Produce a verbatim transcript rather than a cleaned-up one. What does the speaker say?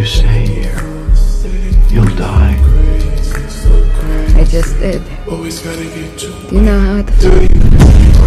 stay here, you'll die. I just did. Do you know how it feels?